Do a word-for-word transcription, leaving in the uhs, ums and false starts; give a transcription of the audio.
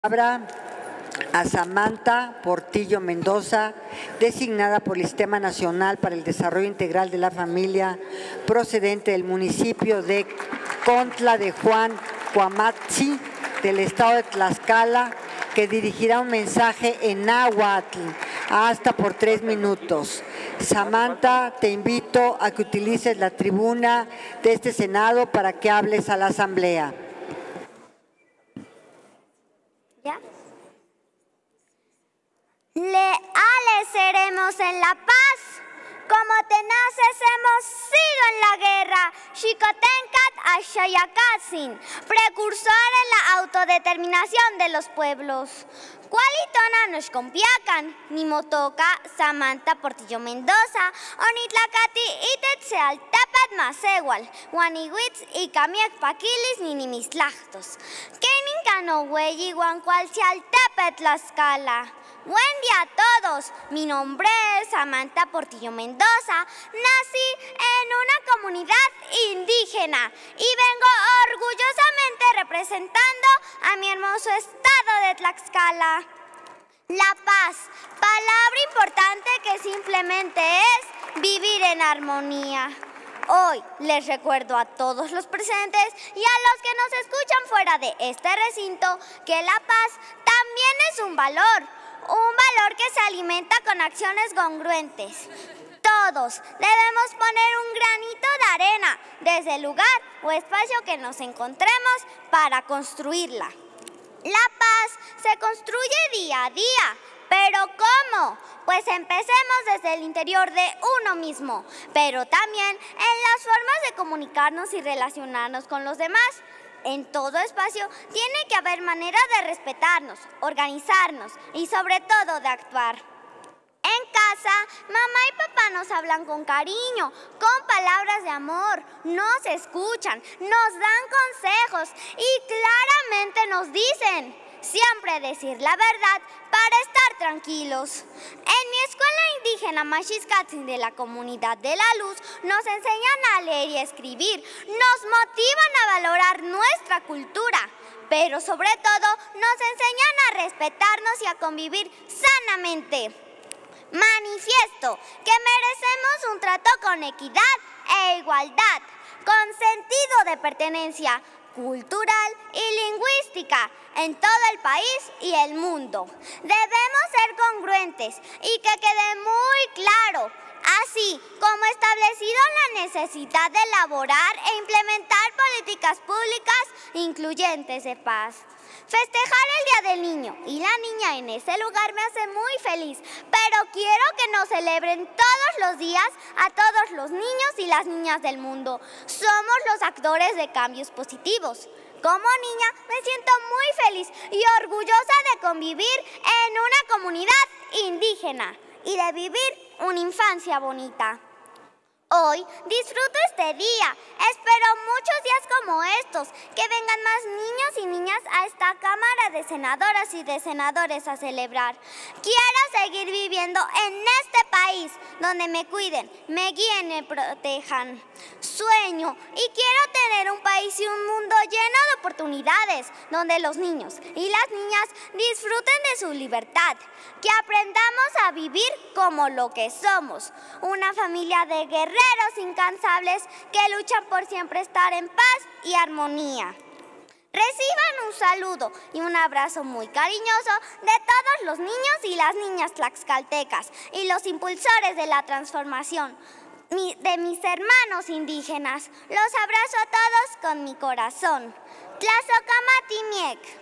Palabra a Samantha Portillo Mendoza, designada por el Sistema Nacional para el Desarrollo Integral de la Familia, procedente del municipio de Contla de Juan Cuamatzi, del estado de Tlaxcala, que dirigirá un mensaje en náhuatl hasta por tres minutos. Samantha, te invito a que utilices la tribuna de este Senado para que hables a la Asamblea. ¿Ya? Leales seremos en la paz, como tenaces hemos sido en la guerra. Xicotencat Axayacatsin, precursor en la autodeterminación de los pueblos. Cualitona nos compiacan, Nimotoca, Samantha Portillo Mendoza, Onitlacati Itetzealtepat Masehual, Huanihuitz y Camiac Paquilis Ninimislactos. Kenin Hueyi Huancualcialtepet Tlaxcala. Buen día a todos, mi nombre es Samantha Portillo Mendoza, nací en una comunidad indígena y vengo orgullosamente representando a mi hermoso estado de Tlaxcala. La paz, palabra importante que simplemente es vivir en armonía. Hoy les recuerdo a todos los presentes y a los que nos escuchan fuera de este recinto que la paz también es un valor. Un valor que se alimenta con acciones congruentes. Todos debemos poner un granito de arena desde el lugar o espacio que nos encontremos para construirla. La paz se construye día a día. ¿Pero cómo? Pues empecemos desde el interior de uno mismo, pero también en las formas de comunicarnos y relacionarnos con los demás. En todo espacio tiene que haber manera de respetarnos, organizarnos y sobre todo de actuar. En casa, mamá y papá nos hablan con cariño, con palabras de amor, nos escuchan, nos dan consejos y claramente nos dicen siempre decir la verdad para estar tranquilos. En mi escuela indígena Maxixcatzin de la Comunidad de la Luz nos enseñan a leer y a escribir, nos motivan a valorar nuestra cultura, pero sobre todo nos enseñan a respetarnos y a convivir sanamente. Manifiesto que merecemos un trato con equidad e igualdad, con sentido de pertenencia cultural y lingüística en todo el país y el mundo. Debemos ser congruentes y que quede muy claro, así como establecido la necesidad de elaborar e implementar políticas públicas incluyentes de paz. Festejar el Día del Niño y la Niña en ese lugar me hace muy feliz, pero quiero que nos celebren todos los días a todos los niños y las niñas del mundo. Somos los actores de cambios positivos. Como niña me siento muy feliz y orgullosa de convivir en una comunidad indígena y de vivir una infancia bonita. Hoy disfruto este día, espero muchos días como estos, que vengan más niños y niñas a esta Cámara de Senadoras y de Senadores a celebrar. Quiero seguir viviendo en este país, donde me cuiden, me guíen y me protejan. Sueño y quiero tener un país y un mundo lleno de oportunidades, donde los niños y las niñas disfruten de su libertad, que aprendamos a vivir como lo que somos, una familia de guerreros incansables que luchan por siempre estar en paz y armonía. Reciban un saludo y un abrazo muy cariñoso de todos los niños y las niñas tlaxcaltecas y los impulsores de la transformación de mis hermanos indígenas. Los abrazo a todos con mi corazón. Tlazocamati Miek.